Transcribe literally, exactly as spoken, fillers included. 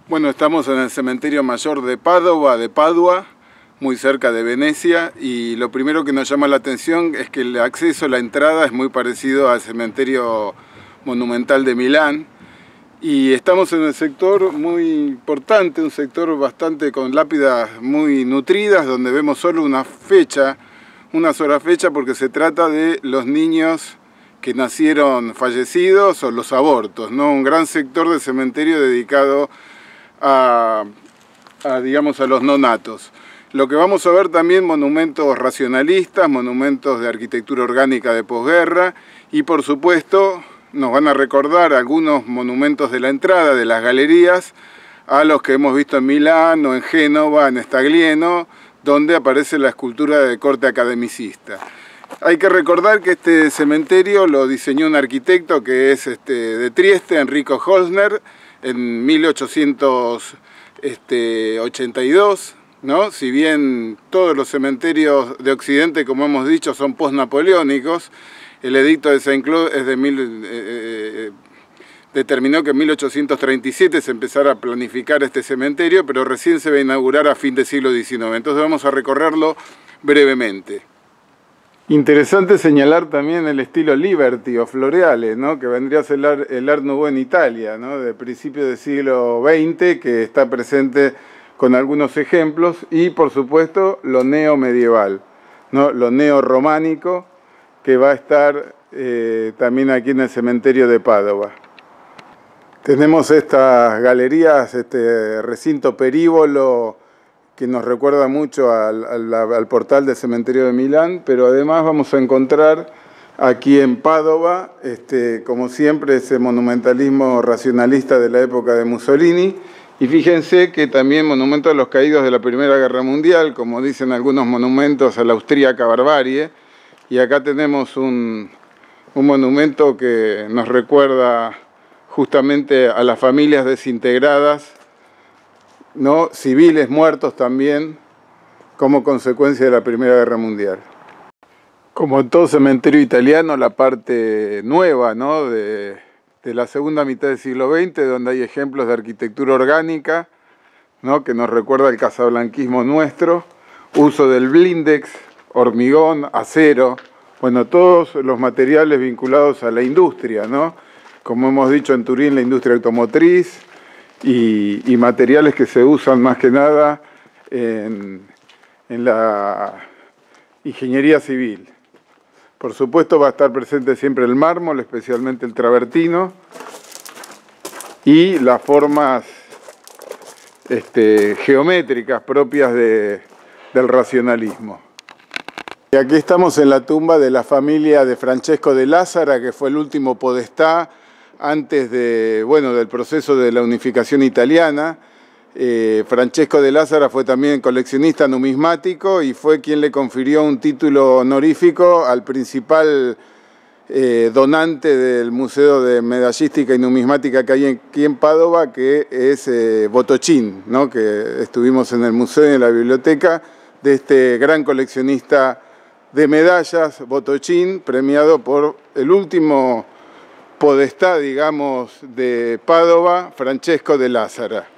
Bueno, estamos en el cementerio mayor de Padova, de Padua, muy cerca de Venecia, y lo primero que nos llama la atención es que el acceso, la entrada es muy parecido al cementerio monumental de Milán, y estamos en un sector muy importante, un sector bastante con lápidas muy nutridas, donde vemos solo una fecha, una sola fecha, porque se trata de los niños que nacieron fallecidos o los abortos, ¿no? Un gran sector de cementerio dedicado a, a, digamos, a los nonatos. Lo que vamos a ver también monumentos racionalistas, monumentos de arquitectura orgánica de posguerra y por supuesto nos van a recordar algunos monumentos de la entrada de las galerías a los que hemos visto en Milán o en Génova, en Staglieno, donde aparece la escultura de corte academicista. Hay que recordar que este cementerio lo diseñó un arquitecto que es este, de Trieste, Enrico Holzner, en mil ochocientos ochenta y dos, ¿no? Si bien todos los cementerios de Occidente, como hemos dicho, son post-napoleónicos, el edicto de Saint-Cloud es de mil, eh, eh, determinó que en mil ochocientos treinta y siete se empezara a planificar este cementerio, pero recién se va a inaugurar a fin del siglo diecinueve. Entonces vamos a recorrerlo brevemente. Interesante señalar también el estilo Liberty o Floreale, ¿no? Que vendría a ser el, el Art Nouveau en Italia, ¿no? De principios del siglo veinte, que está presente con algunos ejemplos, y por supuesto lo neomedieval, ¿no? Lo neorrománico, que va a estar eh, también aquí en el cementerio de Padova. Tenemos estas galerías, este recinto perívolo, que nos recuerda mucho al, al, al portal del cementerio de Milán, pero además vamos a encontrar aquí en Padova, este, como siempre, ese monumentalismo racionalista de la época de Mussolini, y fíjense que también monumentos a los caídos de la Primera Guerra Mundial, como dicen algunos monumentos a la austríaca barbarie, y acá tenemos un, un monumento que nos recuerda justamente a las familias desintegradas, ¿no? Civiles muertos también como consecuencia de la Primera Guerra Mundial. Como en todo cementerio italiano, la parte nueva, ¿no? de, de la segunda mitad del siglo veinte, donde hay ejemplos de arquitectura orgánica, ¿no? Que nos recuerda el casablanquismo nuestro, uso del blindex, hormigón, acero, bueno, todos los materiales vinculados a la industria, ¿no? Como hemos dicho en Turín, la industria automotriz, Y, y materiales que se usan más que nada en, en la ingeniería civil. Por supuesto va a estar presente siempre el mármol, especialmente el travertino, y las formas este, geométricas propias de, del racionalismo. Y aquí estamos en la tumba de la familia de Francesco de Lázara, que fue el último podestá antes de, bueno, del proceso de la unificación italiana. eh, Francesco de Lázara fue también coleccionista numismático y fue quien le confirió un título honorífico al principal eh, donante del Museo de Medallística y Numismática que hay aquí en Padova, que es eh, Botocin, ¿no? Que estuvimos en el museo y en la biblioteca de este gran coleccionista de medallas, Botocin, premiado por el último podestá, digamos, de Padova, Francesco de Lázara.